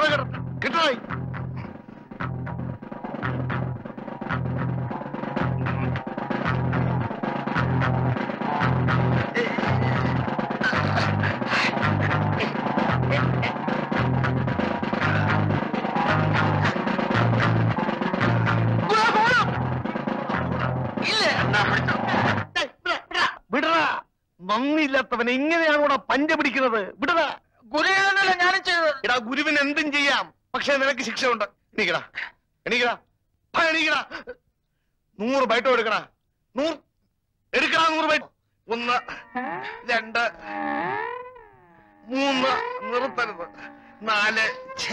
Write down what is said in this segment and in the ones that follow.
കിട്ടായി. നന്ദിയില്ലാത്തവനെ ഇങ്ങനെയാണോ പഞ്ച പിടിക്കുന്നത്? വിടണ. ഗുരുവിനല്ല ഞാനും ചെയ്തത്. എടാ, ഗുരുവിന് എന്തും ചെയ്യാം, പക്ഷെ നിനക്ക് ശിക്ഷ ഉണ്ട്. എണീക്കടാ, എണീക്കടാ, എണീക്കടാ. 100 ബൈറ്റോ എടുക്കടാ. 100 എടുക്കടാ. 100 ബൈറ്റ്. 1 2 3 നിർത്തരുത്. 4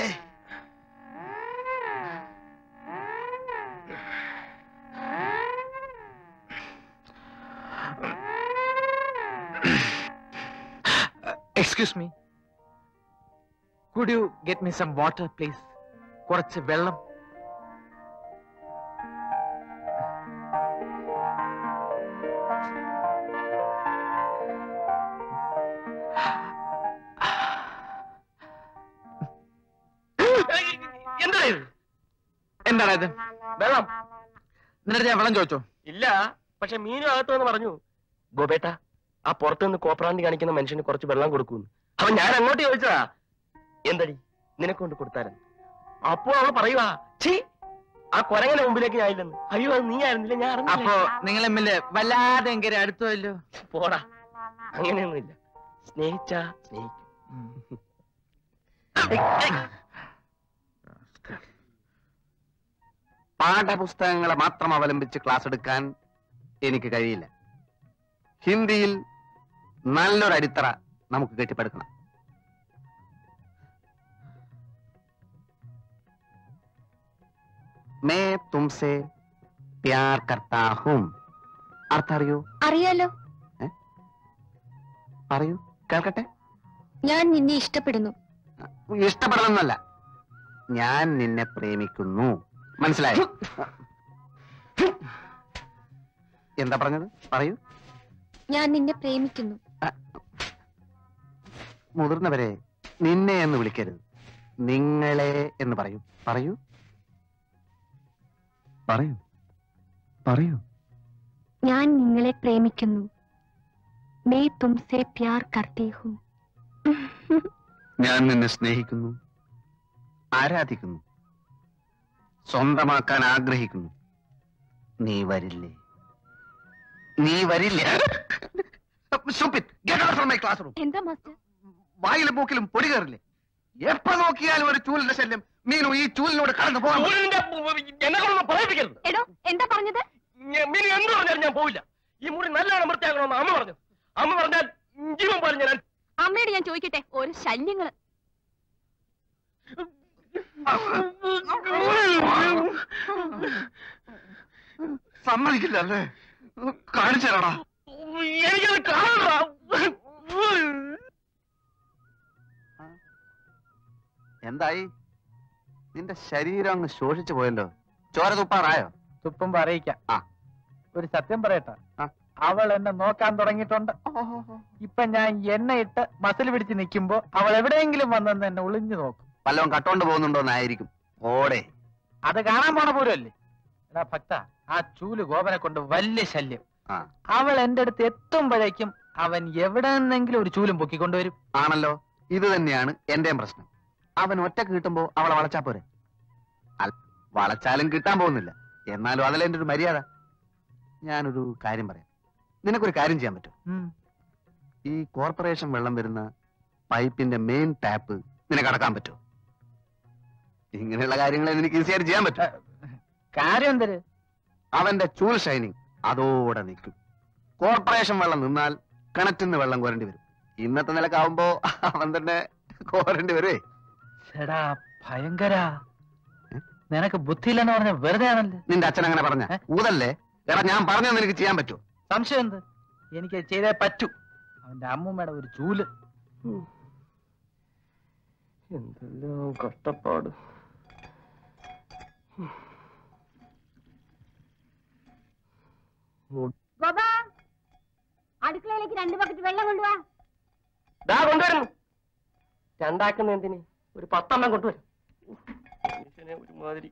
Excuse me. Could you get me some water, please? കുറച്ച് വെള്ളം. എന്താണ് ഇത്? വെള്ളം. എന്നിട്ട് ഞാൻ വെള്ളം ചോദിച്ചോ? ഇല്ല, പക്ഷെ മീനും അകത്തുവെന്ന് പറഞ്ഞു. ഗോപേട്ട, ആ പുറത്തുനിന്ന് കോപ്രാന്തി കാണിക്കുന്ന മനുഷ്യന് കുറച്ച് വെള്ളം കൊടുക്കൂന്ന്. അപ്പൊ ഞാൻ അങ്ങോട്ട് ചോദിച്ചതാ, എന്തടി നിനക്ക് കൊണ്ട് കൊടുത്താലും. അപ്പോ അവൾ പറയുവാ, ഛീ, ആ കൊരങ്ങനെ മുമ്പിലേക്ക് ഞാനില്ലെന്ന്. അയ്യോ, അത് നീ ആയിരുന്നില്ല, ഞാൻ അറിഞ്ഞില്ല. അപ്പൊ നിങ്ങൾ തമ്മില് വല്ലാതെ എങ്കിൽ അടുത്തല്ലോ. പോടാ, അങ്ങനെയൊന്നുമില്ല. സ്നേഹിച്ചാ സ്നേഹിക്കും. പാഠപുസ്തകങ്ങളെ മാത്രം അവലംബിച്ച് ക്ലാസ് എടുക്കാൻ എനിക്ക് കഴിയില്ല. ഹിന്ദിയിൽ നല്ലൊരു അടിത്തറ നമുക്ക് കെട്ടിപ്പടുക്കണം. മേ തുംസെ പ്യാർ കർത്താ ഹൂം. അർത്ഥം അറിയോ? അറിയാലോ. പറയൂ, കേൾക്കട്ടെ. ഞാൻ നിന്നെ ഇഷ്ടപ്പെടുന്നു. ഇഷ്ടപ്പെടണമെന്നല്ല, ഞാൻ നിന്നെ പ്രേമിക്കുന്നു. മനസ്സിലായോ? എന്താ പറഞ്ഞത്? പറയൂ. ഞാൻ നിന്നെ പ്രേമിക്കുന്നു. മുതിർന്നവരെ നിന്നെ എന്ന് വിളിക്കരുത്, നിങ്ങളെ എന്ന് പറയൂ. പറയൂ, പറയൂ, പറയൂ. ഞാൻ നിങ്ങളെ പ്രേമിക്കുന്നു. मैं तुमसे प्यार करती हूँ. ഞാൻ നിന്നെ സ്നേഹിക്കുന്നു, ആരാധിക്കുന്നു, സ്വന്തമാക്കാൻ ആഗ്രഹിക്കുന്നു. നീ വരില്ലേ? നീ വരില്ലേ? എന്താ മാസ്റ്റർ? വായിലും മൂക്കിലും പൊടി കയറില്ലേ? എപ്പോ നോക്കിയാലും ഒരു ചൂലിന്റെ ശല്യം. മീനു, ഈ ചൂലിനോട് കടന്നു പോകാൻ. എടോ, എന്താ പറഞ്ഞത്? മീനു എന്ത് പറഞ്ഞാലും ഞാൻ പോവില്ല. ഈ മുറി നല്ലോണം വൃത്തിയാക്കണമെന്ന് അമ്മ പറഞ്ഞു. അമ്മ പറഞ്ഞാൽ ജീവൻ പറഞ്ഞു. ഞാൻ അമ്മയോട് ഞാൻ ചോദിക്കട്ടെ, ഓരോ ശല്യങ്ങള്. സമ്മതിക്കില്ല അല്ലേ? കാണിച്ചു തരാടാ. എനിക്കത് കാണണ്ട. എന്തായി? നിന്റെ ശരീരം അങ്ങ് ശോഷിച്ചു പോയല്ലോ. ചോര തുപ്പാറായോ? തുപ്പുമ്പോ അറിയിക്കാം. ഒരു സത്യം പറയട്ടെ, ആ. അവൾ എന്നെ നോക്കാൻ തുടങ്ങിയിട്ടുണ്ട്. ഇപ്പൊ ഞാൻ എണ്ണയിട്ട് മസിൽ പിടിച്ച് നിൽക്കുമ്പോ അവൾ എവിടെയെങ്കിലും വന്നെന്ന് എന്നെ ഒളിഞ്ഞു നോക്കും. വല്ലതും കട്ടോണ്ട് പോകുന്നുണ്ടോന്നായിരിക്കും. ഓടെ അത് കാണാൻ പോണ പോലുമല്ലേ? എടാ ഭക്ത, ആ ചൂല് ഗോപനെ കൊണ്ട് വലിയ ശല്യം. അവൾ എന്റെ അടുത്ത് എത്തുമ്പോഴേക്കും അവൻ എവിടെ നിന്നെങ്കിലും ഒരു ചൂലും പൊക്കിക്കൊണ്ടുവരും. ആണല്ലോ, ഇത് തന്നെയാണ് എന്റെയും പ്രശ്നം. അവൻ ഒറ്റക്ക് കിട്ടുമ്പോ അവളെ വളച്ചാ പോരെ? വളച്ചാലും കിട്ടാൻ പോകുന്നില്ല. എന്നാലും അതല്ല എന്റെ ഒരു മര്യാദ. ഞാനൊരു കാര്യം പറയാം. നിനക്കൊരു കാര്യം ചെയ്യാൻ പറ്റും? ഈ കോർപ്പറേഷൻ വെള്ളം വരുന്ന പൈപ്പിന്റെ മെയിൻ ടാപ്പ് നിനക്ക് അടക്കാൻ പറ്റുമോ? ഇങ്ങനെയുള്ള കാര്യങ്ങൾ എനിക്ക് ഈസിയായിട്ട് ചെയ്യാൻ പറ്റും. കാര്യം എന്തര്? അവന്റെ ചൂൽ ഷൈനിങ് അതോടെ നിൽക്കും. കോർപ്പറേഷൻ വെള്ളം നിന്നാൽ കിണറ്റിൽ നിന്ന് വെള്ളം കോരേണ്ടി വരും. ഇന്നത്തെ നിലക്കാവുമ്പോ അവൻ തന്നെ കോരേണ്ടി വരുവേ. ഭയങ്കര. നിനക്ക് ബുദ്ധിയില്ലെന്ന് പറഞ്ഞ വെറുതെ ആണല്ലേ? നിന്റെ അച്ഛൻ അങ്ങനെ പറഞ്ഞ ഊതല്ലേ? എടാ, ഞാൻ പറഞ്ഞത് നിനക്ക് ചെയ്യാൻ പറ്റുമോ? സംശയം എന്ത്? എനിക്ക് ചെയ്തേ പറ്റൂ. അവന്റെ അമ്മൂമ്മയുടെ ഒരു ചൂല്. എന്തെല്ലാം കഷ്ടപ്പാട്. അടുക്കളയിലേക്ക് 2 ബക്കറ്റ് വെള്ളം കൊണ്ടുപോവാ. കൊണ്ടുവരുന്നു. രണ്ടാക്കുന്ന എന്തിന്? ഒരു 10 എണ്ണം കൊണ്ടുവരും. ഇങ്ങനെ ഒരുമാതിരി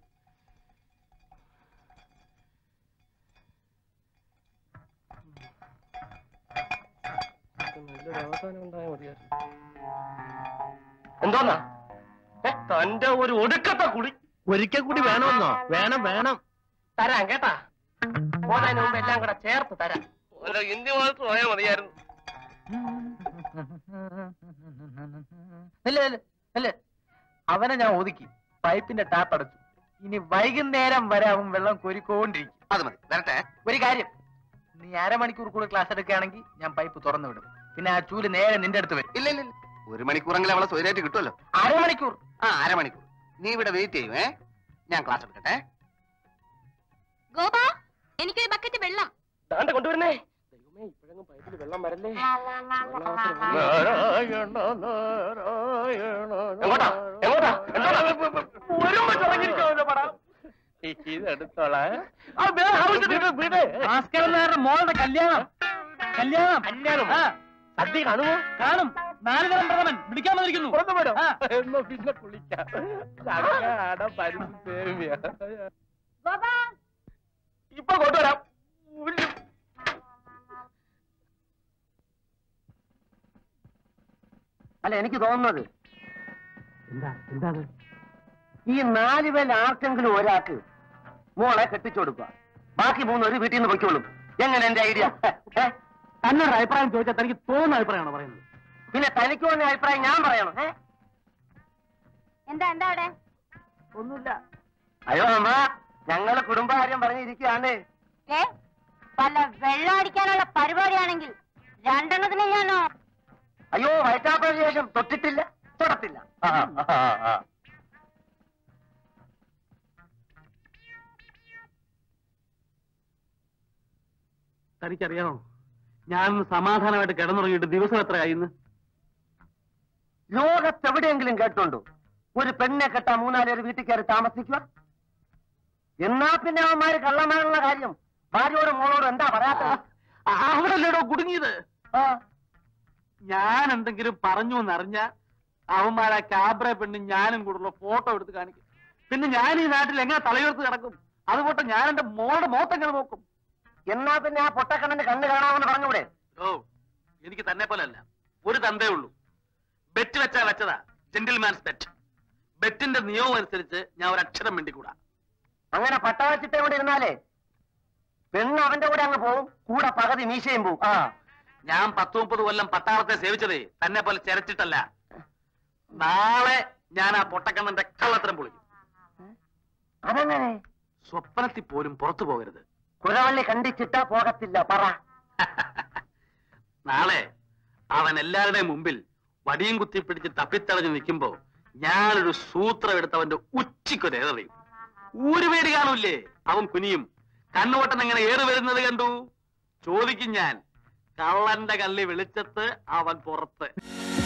നല്ലൊരു അവസാനം ഉണ്ടായാൽ മതിയായിരുന്നു. എന്തോന്നാ തന്റെ ഒരു ഒടുക്കത്തെ കുടി ഒരിക്കൽ കൂടി വേണമെന്നോ? വേണം വേണം, തരാം കേട്ടാ. പോന്നതിന് മുമ്പ് എല്ലാം കൂടെ ചേർത്ത് തരാം. ഇന്ത്യ മാത്രം പോയാൽ മതിയായിരുന്നു. അല്ലേ അവനെ ഞാൻ ഒതുക്കി, പൈപ്പിന്റെ ടാപ്പ് അടച്ചു. ഇനി വൈകുന്നേരം വരെ അവൻ വെള്ളം കോരിക്കൊണ്ടിരിക്കും. അത് മതി, വരട്ടെ. ഒരു കാര്യം, നീ അരമണിക്കൂർ കൂടെ ക്ലാസ് എടുക്കുകയാണെങ്കിൽ ഞാൻ പൈപ്പ് തുറന്നു വിടും. പിന്നെ ആ ചൂല് നേരെ നിന്റെ അടുത്ത് വരും. ഇല്ല ഇല്ല, 1 മണിക്കൂറെങ്കിലും അവളെ സ്വൈരായിട്ട് കിട്ടുമല്ലോ. അരമണിക്കൂർ? അരമണിക്കൂർ. നീ ഇവിടെ വെയിറ്റ് ചെയ്യൂ. ഞാൻ ക്ലാസ് എടുക്കട്ടെ. ഗോപാ, എനിക്കൊരു ബക്കറ്റ് വെള്ളം. ദാണ്ട കൊണ്ടുവരുന്നേ. ദൈവമേ, ഇപ്പോഴെങ്കിലും പൈപ്പിൽ വെള്ളം വരല്ലേ. എങ്ങോട്ടാ എങ്ങോട്ടാ മോളുടെ കല്യാണം. കല്യാണം കല്യാണം സദ്യ കാണുമോ? കാണും. 4 തരം പ്രഥമൻ വിളിക്കാൻ വന്നിരിക്കുന്നു. എന്നോ പിന്നെ കുളിക്കാം. ഗോപാ, ഇപ്പൊ കൊണ്ടുവരാം. അല്ല, എനിക്ക് തോന്നുന്നത് എന്താണ് ഈ 4 പേരിൽ ആർക്കെങ്കിലും ഒരാൾക്ക് മോളെ കെട്ടിച്ചു കൊടുക്കുക, ബാക്കി 3 പേര് വീട്ടിൽ നിന്ന് പൊയ്ക്കോളും. എങ്ങനെ എന്റെ ഐഡിയ? തന്നൊരു അഭിപ്രായം ചോദിച്ചാൽ തനിക്ക് തോന്നുന്ന അഭിപ്രായമാണോ പറയുന്നത്? പിന്നെ തനിക്ക് തോന്നിയ അഭിപ്രായം ഞാൻ പറയണം? എന്താ എന്താ അവിടെ? ഒന്നുമില്ല. അയ്യോ അമ്മ, ഞങ്ങള് കുടുംബകാര്യം പറഞ്ഞിരിക്കുകയാണ്. വല്ല വെള്ളം അടിക്കാനുള്ള പരിപാടിയാണെങ്കിൽ 2 ഞാനോ? അയ്യോ, വയറ്റാപ്പതിന് ശേഷം തൊട്ടിട്ടില്ല, തൊടത്തില്ല. തനിക്കറിയാമോ, ഞാൻ സമാധാനമായിട്ട് കിടന്നുറങ്ങിയിട്ട് ദിവസം എത്രയായിന്ന്? ലോകത്തെവിടെയെങ്കിലും കേട്ടുണ്ടോ ഒരു പെണ്ണെ കെട്ടാ 3-4 പേര് വീട്ടിൽ കയറി താമസിക്കുക? എന്നാ പിന്നെ അവന്മാര് കള്ളന്മാരുള്ള കാര്യം ഭാര്യയോടും മോളോടും എന്താ പറയാത്ത? അവിടെല്ലേടോ കുടുങ്ങിയത്. ഞാൻ എന്തെങ്കിലും പറഞ്ഞു എന്നറിഞ്ഞ അവന്മാരാ കാബ്ര പെണ്ണും ഞാനും കൂടുള്ള ഫോട്ടോ എടുത്ത് കാണിക്കും. പിന്നെ ഞാൻ ഈ നാട്ടിൽ എങ്ങനെ തലയുയർത്ത് കിടക്കും? അതുപോലെ ഞാൻ എന്റെ മോളുടെ മുഖത്തെങ്ങനെ നോക്കും? എന്നാ പിന്നെ ആ പൊട്ടക്കണ്ണന്റെ കണ്ണ് കാണാമെന്ന് പറഞ്ഞൂടെ? ഓ, എനിക്ക് തന്നെ പോലെ അല്ല, ഒരു തന്തേ ഉള്ളൂ. ബെറ്റ് വെച്ചാ വെച്ചതാ, ജെന്റിൽമാൻസ് ബെറ്റ്. ബെറ്റിന്റെ നിയമം അനുസരിച്ച് ഞാൻ ഒരു അക്ഷരം വേണ്ടിക്കൂടാ. അങ്ങനെ പട്ടാളച്ചിട്ടേ കൂടെ ഇരുന്നാലേ പെണ്ണ് അവന്റെ കൂടെ അങ്ങ് പോവും, കൂടെ പകുതി മീശയും പോവും. ഞാൻ 10-30 കൊല്ലം പട്ടാളത്തെ സേവിച്ചതേ തന്നെ പോലെ ചെരച്ചിട്ടല്ല. നാളെ ഞാൻ ആ പൊട്ടക്കണ്ണന്റെ കള്ളത്തരം പൊളിക്കും. അതെങ്ങനെ? സ്വപ്നത്തിൽ പോലും പുറത്തു പോകരുത്. കുരവള്ളി കണ്ടിച്ചിട്ടാ പോകത്തില്ല, പറ. നാളെ അവൻ എല്ലാവരുടെയും മുമ്പിൽ വടിയും കുത്തിപ്പിടിച്ച് തപ്പിത്തടഞ്ഞ് നിൽക്കുമ്പോ ഞാനൊരു സൂത്രം എടുത്ത് അവന്റെ ഉച്ചിക്കൊരേറിയും. ഊരുപേടി കാണൂല്ലേ, അവൻ കുനിയും. കണ്ണുവട്ടൻ എങ്ങനെ ഏറി വരുന്നത് കണ്ടു ചോദിക്കും ഞാൻ. കള്ളന്റെ കള്ളി വെളിച്ചത്ത് അവൻ പുറത്ത്.